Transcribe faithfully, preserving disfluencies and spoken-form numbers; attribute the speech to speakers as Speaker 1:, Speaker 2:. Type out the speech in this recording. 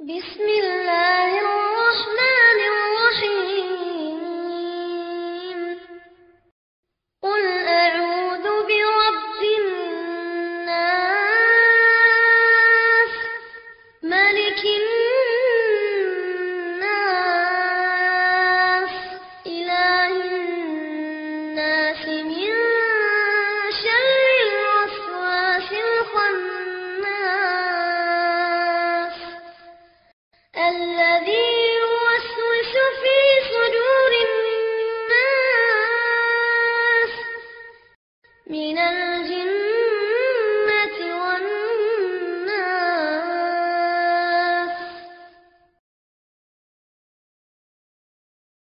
Speaker 1: بسم الله الرحمن الرحيم قل أعوذ برب الناس ملك الناس إله الناس من